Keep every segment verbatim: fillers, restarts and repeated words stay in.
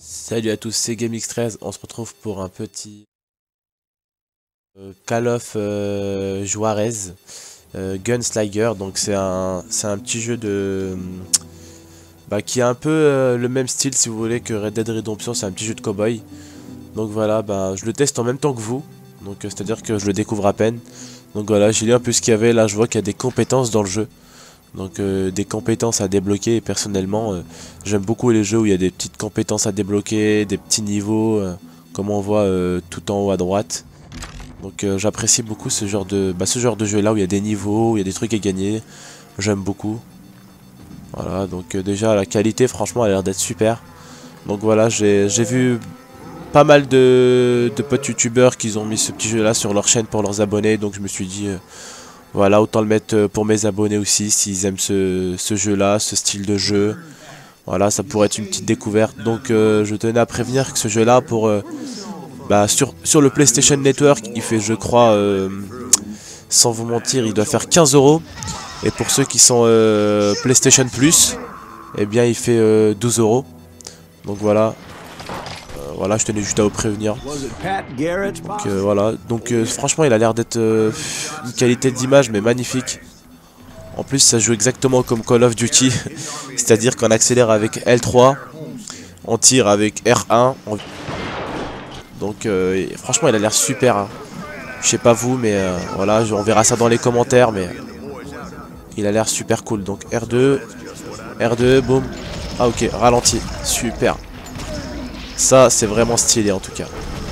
Salut à tous, c'est GameX treize, on se retrouve pour un petit euh, Call of euh, Juarez euh, Gunslayer. Donc c'est un, c'est un petit jeu de bah, qui a un peu euh, le même style si vous voulez que Red Dead Redemption. C'est un petit jeu de cowboy. Donc voilà, bah, je le teste en même temps que vous, donc euh, c'est à dire que je le découvre à peine. Donc voilà, j'ai lu un peu ce qu'il y avait. Là je vois qu'il y a des compétences dans le jeu. Donc euh, des compétences à débloquer, et personnellement euh, j'aime beaucoup les jeux où il y a des petites compétences à débloquer, des petits niveaux euh, comme on voit euh, tout en haut à droite. Donc euh, j'apprécie beaucoup ce genre de bah, ce genre de jeu là où il y a des niveaux, où il y a des trucs à gagner. J'aime beaucoup. Voilà, donc euh, déjà la qualité franchement elle a l'air d'être super. Donc voilà, j'ai j'ai vu pas mal de, de potes youtubeurs qui ont mis ce petit jeu là sur leur chaîne pour leurs abonnés, donc je me suis dit... Euh, Voilà, autant le mettre pour mes abonnés aussi, s'ils aiment ce, ce jeu-là, ce style de jeu. Voilà, ça pourrait être une petite découverte. Donc euh, je tenais à prévenir que ce jeu-là, pour euh, bah, sur, sur le PlayStation Network, il fait, je crois, euh, sans vous mentir, il doit faire quinze euros. Et pour ceux qui sont euh, PlayStation Plus, eh bien il fait euh, douze euros. Donc voilà. Voilà, je tenais juste à vous prévenir. Donc euh, voilà, donc euh, franchement il a l'air d'être euh, une qualité d'image mais magnifique. En plus ça joue exactement comme Call of Duty, c'est-à-dire qu'on accélère avec L trois, on tire avec R un. On... Donc euh, franchement il a l'air super. Hein. Je sais pas vous mais euh, voilà, on verra ça dans les commentaires, mais il a l'air super cool. Donc R deux, R deux, boum. Ah ok, ralenti, super. Ça, c'est vraiment stylé en tout cas.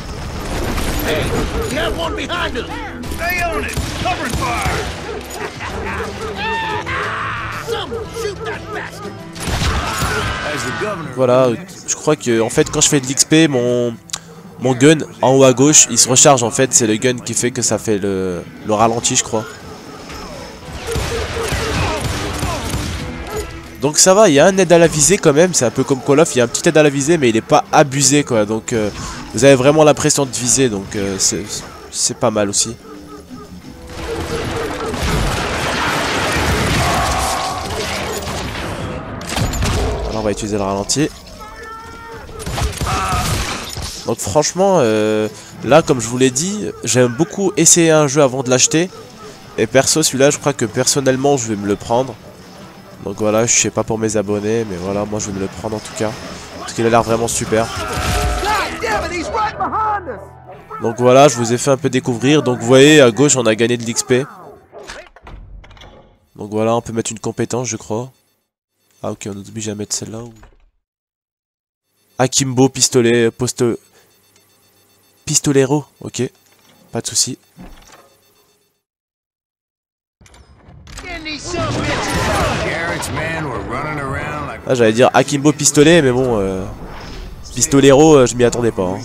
Voilà, je crois que en fait quand je fais de l'X P, mon mon gun en haut à gauche, il se recharge en fait. C'est le gun qui fait que ça fait le, le ralenti, je crois. Donc ça va, il y a un aide à la visée quand même, c'est un peu comme Call of, il y a un petit aide à la visée mais il n'est pas abusé quoi, donc euh, vous avez vraiment l'impression de viser, donc euh, c'est pas mal aussi. Alors on va utiliser le ralenti. Donc franchement, euh, là comme je vous l'ai dit, j'aime beaucoup essayer un jeu avant de l'acheter. Et perso celui-là je crois que personnellement je vais me le prendre. Donc voilà, je sais pas pour mes abonnés, mais voilà, moi je vais me le prendre en tout cas. Parce qu'il a l'air vraiment super. Donc voilà, je vous ai fait un peu découvrir. Donc vous voyez, à gauche, on a gagné de l'X P. Donc voilà, on peut mettre une compétence, je crois. Ah ok, on nous oblige à mettre celle-là. Ou... Akimbo, pistolet, posto... Pistolero, ok. Pas de soucis. Ah, j'allais dire Akimbo pistolet, mais bon, euh, pistolero, euh, je m'y attendais pas. Hein.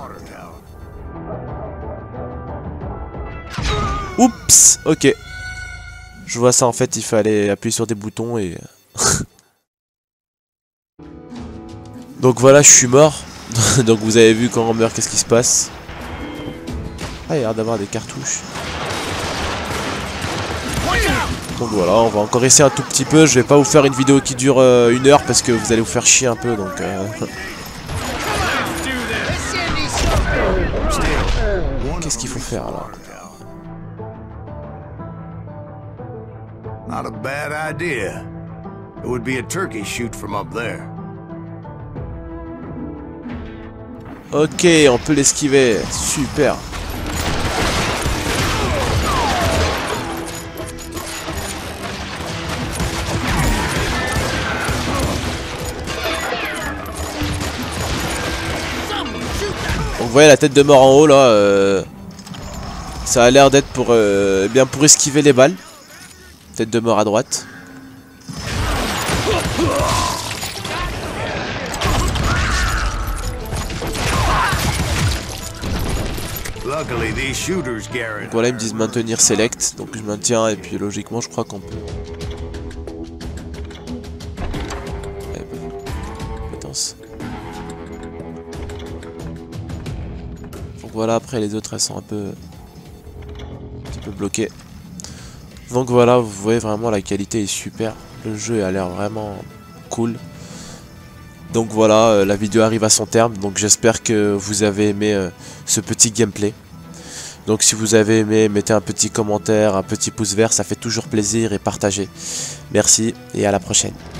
Oups, ok. Je vois ça en fait, il fallait appuyer sur des boutons et... Donc voilà, je suis mort. Donc vous avez vu quand on meurt, qu'est-ce qui se passe. Ah, il y a l'air d'avoir des cartouches. Donc voilà, on va encore essayer un tout petit peu. Je vais pas vous faire une vidéo qui dure euh, une heure parce que vous allez vous faire chier un peu, donc... Euh... Qu'est-ce qu'il faut faire alors? Not a bad idea. It would be a turkey shoot from up there. Ok, on peut l'esquiver. Super. Donc vous voyez la tête de mort en haut là, euh, ça a l'air d'être pour, euh, bien pour esquiver les balles. Tête de mort à droite. Donc voilà, ils me disent maintenir select, donc je maintiens et puis logiquement je crois qu'on peut... Compétence. Donc voilà, après les autres elles sont un peu... un petit peu bloquées. Donc voilà, vous voyez vraiment la qualité est super. Le jeu a l'air vraiment cool. Donc voilà, euh, la vidéo arrive à son terme, donc j'espère que vous avez aimé euh, ce petit gameplay. Donc si vous avez aimé, mettez un petit commentaire, un petit pouce vert, ça fait toujours plaisir, et partagez. Merci et à la prochaine.